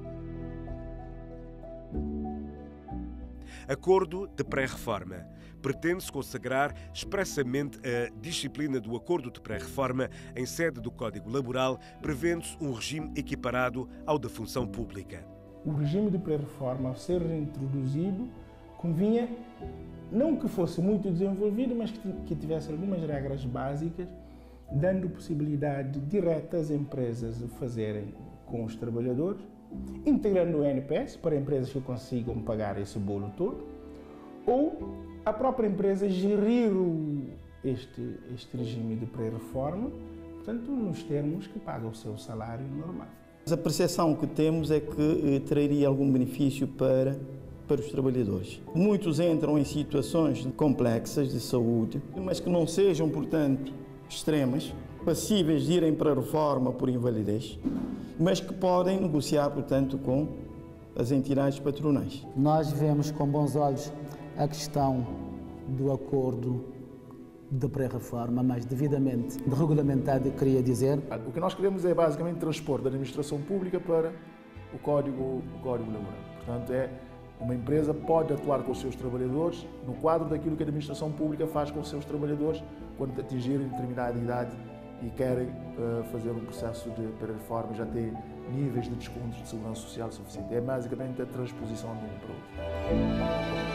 Acordo de pré-reforma. Pretende-se consagrar expressamente a disciplina do Acordo de Pré-Reforma em sede do Código Laboral, prevendo-se um regime equiparado ao da função pública. O regime de pré-reforma, ao ser reintroduzido, convinha não que fosse muito desenvolvido, mas que tivesse algumas regras básicas, dando possibilidade direta às empresas de fazerem com os trabalhadores, integrando o N P S para empresas que consigam pagar esse bolo todo, ou a própria empresa gerir este, este regime de pré-reforma, portanto, nos termos que paga o seu salário normal. A percepção que temos é que eh, traria algum benefício para, para os trabalhadores. Muitos entram em situações complexas de saúde, mas que não sejam, portanto, extremas, passíveis de irem para a reforma por invalidez, mas que podem negociar, portanto, com as entidades patronais. Nós vemos com bons olhos a questão do acordo de pré-reforma, mas devidamente regulamentado, queria dizer. O que nós queremos é basicamente transpor da administração pública para o Código, o Código Laboral. Portanto, é uma empresa pode atuar com os seus trabalhadores no quadro daquilo que a administração pública faz com os seus trabalhadores quando atingirem determinada idade e querem uh, fazer um processo de pré-reforma e já ter níveis de descontos de segurança social suficiente. É basicamente a transposição de um para o outro.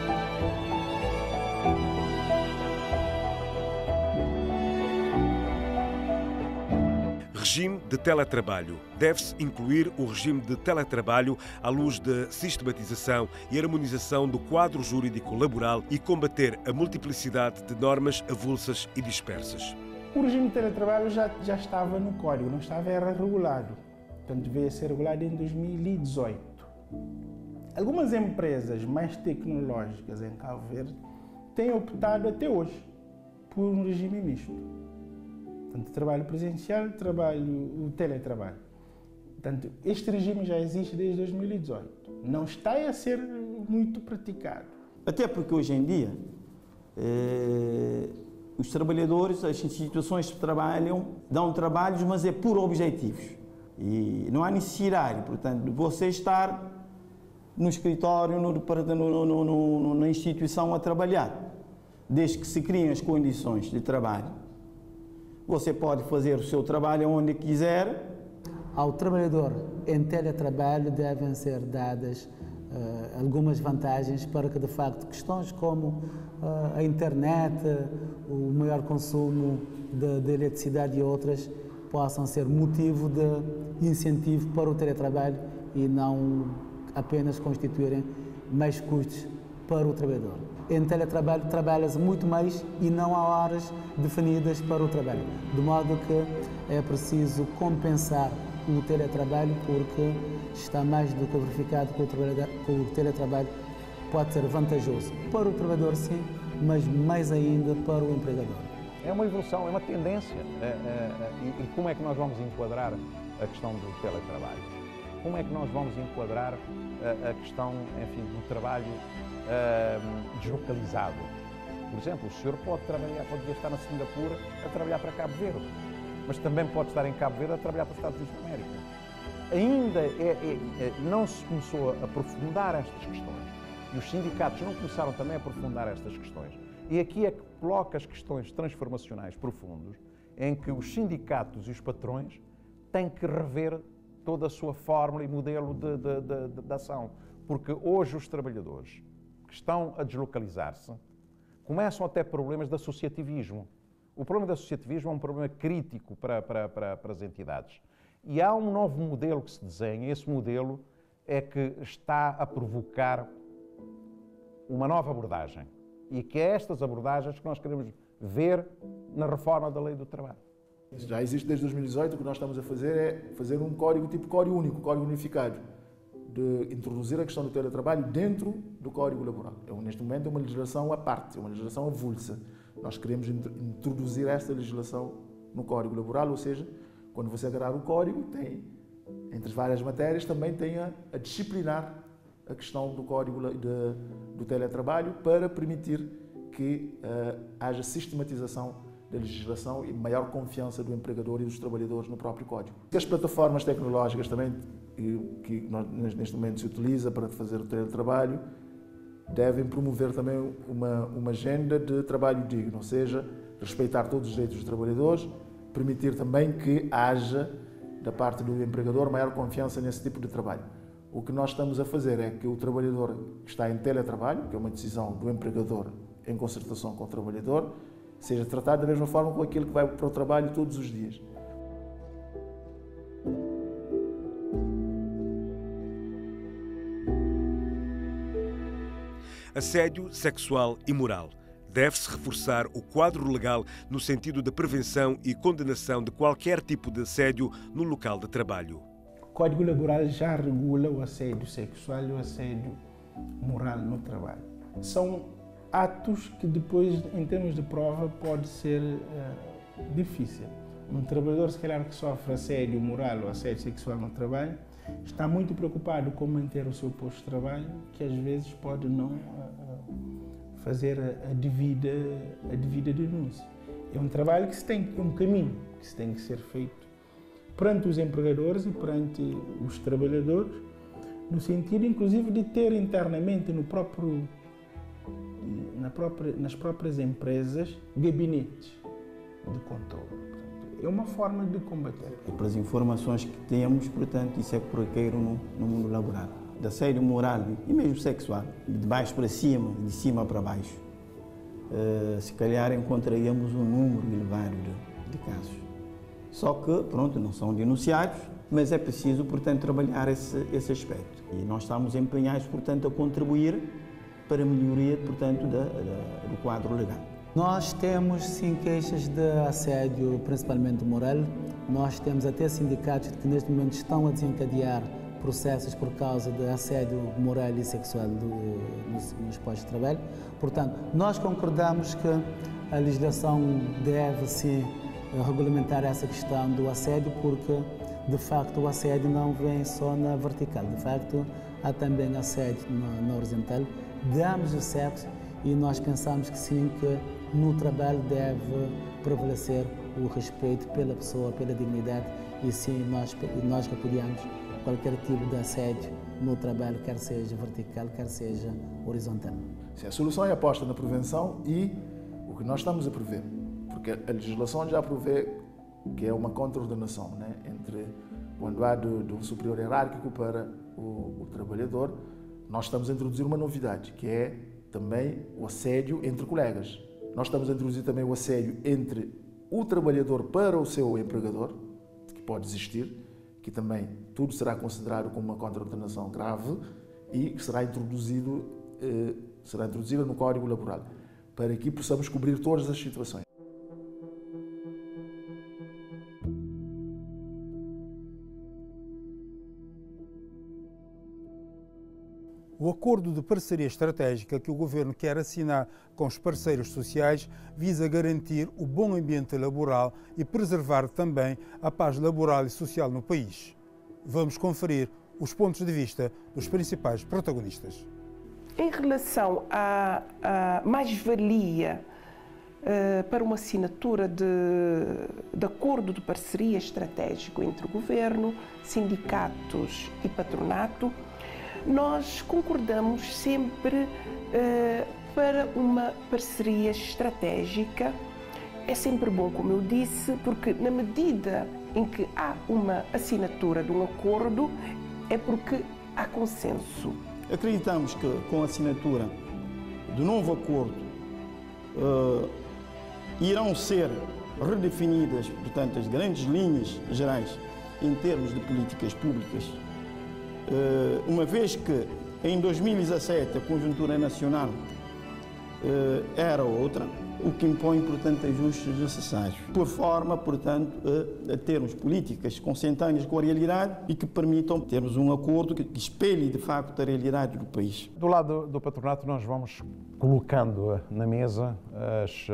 Regime de teletrabalho. Deve-se incluir o regime de teletrabalho à luz da sistematização e harmonização do quadro jurídico laboral e combater a multiplicidade de normas avulsas e dispersas. O regime de teletrabalho já, já estava no Código, não estava era regulado. Portanto, veio a ser regulado em dois mil e dezoito. Algumas empresas mais tecnológicas em Cabo Verde têm optado até hoje por um regime misto. Portanto, trabalho presencial, trabalho, o teletrabalho. Portanto, este regime já existe desde dois mil e dezoito. Não está a ser muito praticado. Até porque hoje em dia, eh, os trabalhadores, as instituições que trabalham, dão trabalhos, mas é por objetivos. E não há necessidade, portanto, de você estar no escritório, no, no, no, no, na instituição a trabalhar. Desde que se criem as condições de trabalho, você pode fazer o seu trabalho onde quiser. Ao trabalhador em teletrabalho devem ser dadas uh, algumas vantagens para que, de facto, questões como uh, a internet, uh, o maior consumo de, de eletricidade e outras possam ser motivo de incentivo para o teletrabalho e não apenas constituírem mais custos para o trabalhador. em teletrabalho trabalha-se muito mais e não há horas definidas para o trabalho. De modo que é preciso compensar o teletrabalho, porque está mais do que verificado que o, que o teletrabalho pode ser vantajoso para o trabalhador, sim, mas mais ainda para o empregador. É uma evolução, é uma tendência. É, é, é, e como é que nós vamos enquadrar a questão do teletrabalho? Como é que nós vamos enquadrar a, a questão, enfim, do trabalho uh, deslocalizado? Por exemplo, o senhor pode trabalhar, pode estar na Singapura a trabalhar para Cabo Verde, mas também pode estar em Cabo Verde a trabalhar para os Estados Unidos da América. Ainda é, é, é, não se começou a aprofundar estas questões e os sindicatos não começaram também a aprofundar estas questões. E aqui é que coloca as questões transformacionais profundas, em que os sindicatos e os patrões têm que rever toda a sua fórmula e modelo de, de, de, de ação. Porque hoje os trabalhadores que estão a deslocalizar-se começam a ter problemas de associativismo. O problema do associativismo é um problema crítico para, para, para, para as entidades. E há um novo modelo que se desenha, esse modelo é que está a provocar uma nova abordagem. E que é estas abordagens que nós queremos ver na reforma da Lei do Trabalho. Já existe desde dois mil e dezoito, o que nós estamos a fazer é fazer um código tipo código único, código unificado, de introduzir a questão do teletrabalho dentro do Código Laboral. É, neste momento é uma legislação à parte, é uma legislação avulsa. Nós queremos introduzir esta legislação no Código Laboral, ou seja, quando você agarrar o código, tem, entre várias matérias, também tem a, a disciplinar a questão do Código de, do teletrabalho para permitir que uh, haja sistematização da legislação e maior confiança do empregador e dos trabalhadores no próprio Código. As plataformas tecnológicas também, que nós, neste momento se utiliza para fazer o teletrabalho, devem promover também uma, uma agenda de trabalho digno, ou seja, respeitar todos os direitos dos trabalhadores, permitir também que haja, da parte do empregador, maior confiança nesse tipo de trabalho. O que nós estamos a fazer é que o trabalhador que está em teletrabalho, que é uma decisão do empregador em concertação com o trabalhador, seja tratado da mesma forma com aquele que vai para o trabalho todos os dias. Assédio sexual e moral. Deve-se reforçar o quadro legal no sentido da prevenção e condenação de qualquer tipo de assédio no local de trabalho. O Código Laboral já regula o assédio sexual e o assédio moral no trabalho. São atos que depois, em termos de prova, pode ser uh, difícil. Um trabalhador, se calhar, que sofre assédio moral ou assédio sexual no trabalho, está muito preocupado com manter o seu posto de trabalho, que às vezes pode não uh, fazer a, a, devida, a devida denúncia. É um trabalho que se tem, é um caminho que se tem que ser feito perante os empregadores e perante os trabalhadores, no sentido, inclusive, de ter internamente no próprio Na própria, nas próprias empresas, gabinetes de controle. Portanto, é uma forma de combater. E pelas informações que temos, portanto, isso é corriqueiro no, no mundo laboral. De assédio moral e mesmo sexual, de baixo para cima, de cima para baixo, uh, se calhar encontraríamos um número elevado de, de casos. Só que, pronto, não são denunciados, mas é preciso, portanto, trabalhar esse, esse aspecto. E nós estamos empenhados, portanto, a contribuir para a melhoria, portanto, da, da, do quadro legal. Nós temos, sim, queixas de assédio, principalmente moral. Nós temos até sindicatos que, neste momento, estão a desencadear processos por causa de assédio moral e sexual do, nos, nos postos de trabalho. Portanto, nós concordamos que a legislação deve, sim, regulamentar essa questão do assédio, porque, de facto, o assédio não vem só na vertical. De facto, há também assédio na, na horizontal, de ambos os sexos, e nós pensamos que sim, que no trabalho deve prevalecer o respeito pela pessoa, pela dignidade, e sim, nós, nós repudiamos qualquer tipo de assédio no trabalho, quer seja vertical, quer seja horizontal. A solução é aposta na prevenção e o que nós estamos a prever, porque a legislação já prevê que é uma contra-ordenação, né, entre quando há do, do superior hierárquico para o, o trabalhador. Nós estamos a introduzir uma novidade, que é também o assédio entre colegas. Nós estamos a introduzir também o assédio entre o trabalhador para o seu empregador, que pode existir, que também tudo será considerado como uma contra-ordenação grave e que será introduzido eh, será introduzida no Código Laboral, para que possamos cobrir todas as situações. O acordo de parceria estratégica que o Governo quer assinar com os parceiros sociais visa garantir o bom ambiente laboral e preservar também a paz laboral e social no país. Vamos conferir os pontos de vista dos principais protagonistas. Em relação à, à mais-valia uh, para uma assinatura de, de acordo de parceria estratégico entre o Governo, sindicatos e patronato, nós concordamos sempre uh, para uma parceria estratégica. É sempre bom, como eu disse, porque na medida em que há uma assinatura de um acordo, é porque há consenso. Acreditamos que com a assinatura do novo acordo uh, irão ser redefinidas, portanto, as grandes linhas gerais em termos de políticas públicas, uh, uma vez que em dois mil e dezassete a conjuntura nacional uh, era outra, o que impõe, portanto, ajustes necessários, por forma, portanto, a, a termos políticas consentâneas com a realidade e que permitam termos um acordo que espelhe, de facto, a realidade do país. Do lado do patronato, nós vamos colocando na mesa as,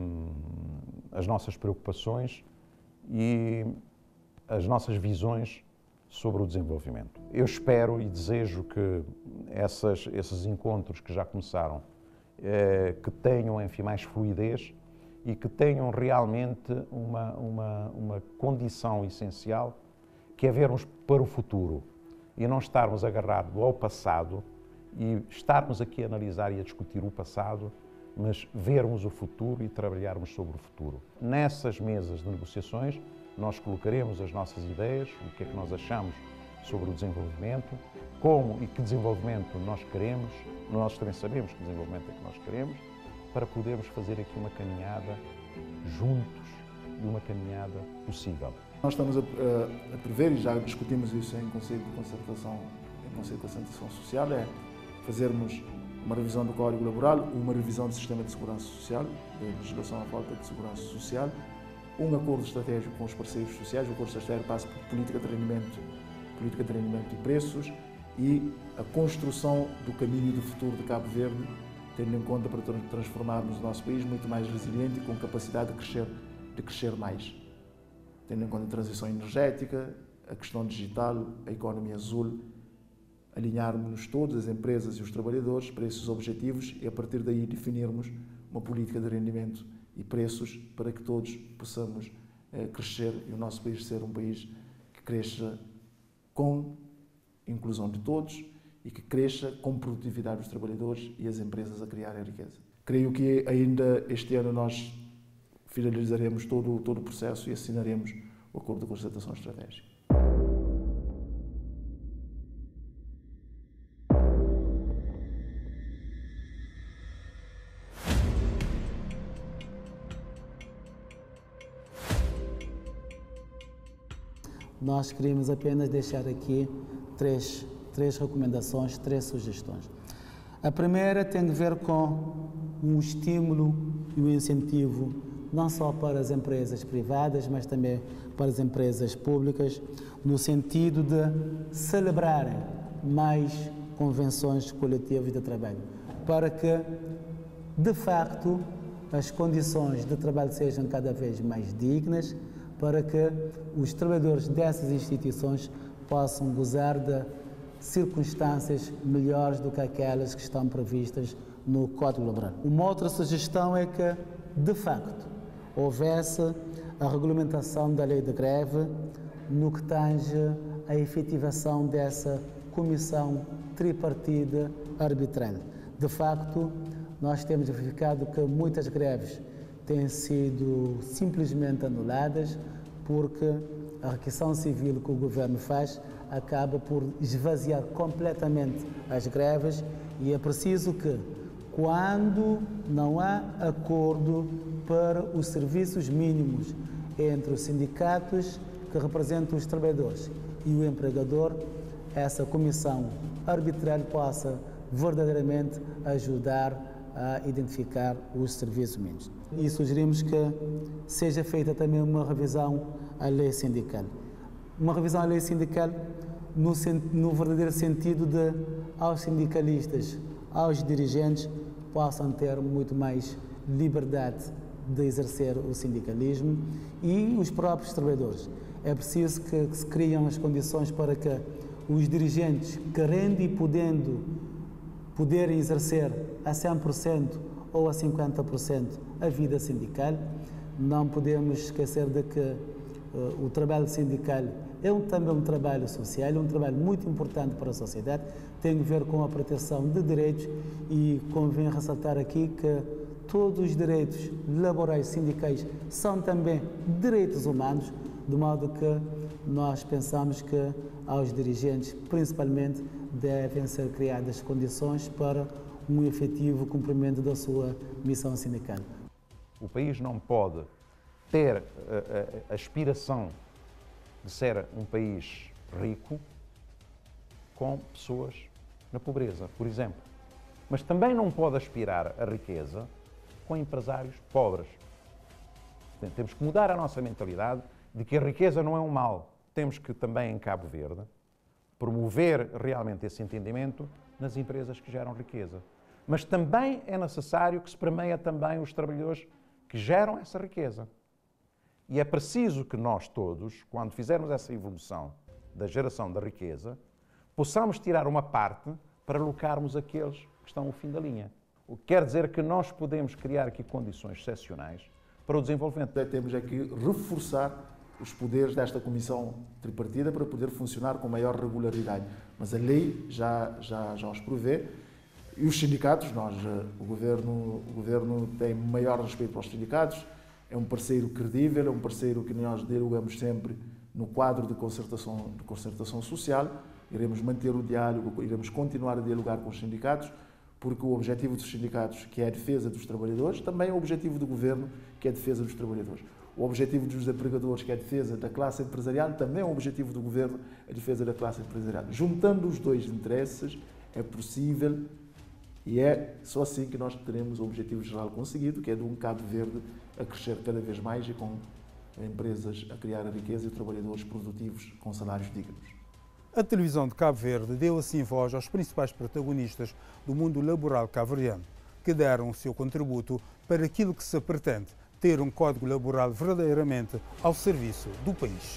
as nossas preocupações e as nossas visões sobre o desenvolvimento. Eu espero e desejo que essas, esses encontros que já começaram que tenham, enfim, mais fluidez e que tenham realmente uma, uma, uma condição essencial, que é vermos para o futuro e não estarmos agarrados ao passado e estarmos aqui a analisar e a discutir o passado, mas vermos o futuro e trabalharmos sobre o futuro. Nessas mesas de negociações, nós colocaremos as nossas ideias, o que é que nós achamos sobre o desenvolvimento, como e que desenvolvimento nós queremos, nós também sabemos que desenvolvimento é que nós queremos, para podermos fazer aqui uma caminhada juntos e uma caminhada possível. Nós estamos a, a, a prever, e já discutimos isso em Conselho de Concertação, em Conselho de Concertação Social, é fazermos uma revisão do Código Laboral, uma revisão do Sistema de Segurança Social, da legislação à falta de segurança social, um acordo estratégico com os parceiros sociais. O acordo estratégico passa por política de rendimento, política de rendimento e preços, e a construção do caminho do futuro de Cabo Verde, tendo em conta para transformarmos o nosso país muito mais resiliente e com capacidade de crescer, de crescer mais. Tendo em conta a transição energética, a questão digital, a economia azul, alinharmos todas as empresas e os trabalhadores para esses objetivos e a partir daí definirmos uma política de rendimento e preços para que todos possamos eh, crescer e o nosso país ser um país que cresça com inclusão de todos e que cresça com produtividade dos trabalhadores e as empresas a criar a riqueza. Creio que ainda este ano nós finalizaremos todo, todo o processo e assinaremos o Acordo de Concertação Estratégica. Nós queríamos apenas deixar aqui três, três recomendações, três sugestões. A primeira tem a ver com um estímulo e um incentivo não só para as empresas privadas, mas também para as empresas públicas, no sentido de celebrarem mais convenções coletivas de trabalho, para que, de facto, as condições de trabalho sejam cada vez mais dignas, para que os trabalhadores dessas instituições possam gozar de circunstâncias melhores do que aquelas que estão previstas no Código Laboral. Uma outra sugestão é que, de facto, houvesse a regulamentação da lei de greve no que tange à efetivação dessa comissão tripartida arbitral. De facto, nós temos verificado que muitas greves têm sido simplesmente anuladas porque a requisição civil que o governo faz acaba por esvaziar completamente as greves e é preciso que, quando não há acordo para os serviços mínimos entre os sindicatos que representam os trabalhadores e o empregador, essa comissão arbitral possa verdadeiramente ajudar a identificar os serviços mínimos. E sugerimos que seja feita também uma revisão à lei sindical. Uma revisão à lei sindical no, no verdadeiro sentido de aos sindicalistas, aos dirigentes, possam ter muito mais liberdade de exercer o sindicalismo e os próprios trabalhadores. É preciso que, que se criem as condições para que os dirigentes, querendo e podendo, poderem exercer a cem por cento ou a cinquenta por cento a vida sindical. Não podemos esquecer de que uh, o trabalho sindical é um, também um trabalho social, é um trabalho muito importante para a sociedade, tem a ver com a proteção de direitos e convém ressaltar aqui que todos os direitos laborais sindicais são também direitos humanos, de modo que nós pensamos que aos dirigentes, principalmente, devem ser criadas condições para um efetivo cumprimento da sua missão sindical. O país não pode ter a, a, a aspiração de ser um país rico com pessoas na pobreza, por exemplo. Mas também não pode aspirar à riqueza com empresários pobres. Portanto, temos que mudar a nossa mentalidade de que a riqueza não é um mal. Temos que também, em Cabo Verde, promover realmente esse entendimento nas empresas que geram riqueza. Mas também é necessário que se premie também os trabalhadores que geram essa riqueza. E é preciso que nós todos, quando fizermos essa evolução da geração da riqueza, possamos tirar uma parte para alocarmos aqueles que estão ao fim da linha. O que quer dizer que nós podemos criar aqui condições excepcionais para o desenvolvimento. Temos aqui reforçar os poderes desta comissão tripartida para poder funcionar com maior regularidade. Mas a lei já, já, já os prevê. E os sindicatos, nós, o governo, o governo tem maior respeito aos sindicatos, é um parceiro credível, é um parceiro que nós dialogamos sempre no quadro de concertação, de concertação social. Iremos manter o diálogo, iremos continuar a dialogar com os sindicatos, porque o objetivo dos sindicatos, que é a defesa dos trabalhadores, também é o objetivo do governo, que é a defesa dos trabalhadores. O objetivo dos empregadores, que é a defesa da classe empresarial, também é o objetivo do governo, a defesa da classe empresarial. Juntando os dois interesses, é possível e é só assim que nós teremos o objetivo geral conseguido, que é de um Cabo Verde a crescer cada vez mais e com empresas a criar a riqueza e trabalhadores produtivos com salários dignos. A televisão de Cabo Verde deu assim voz aos principais protagonistas do mundo laboral cabo-verdiano, que deram o seu contributo para aquilo que se pretende, ter um código laboral verdadeiramente ao serviço do país.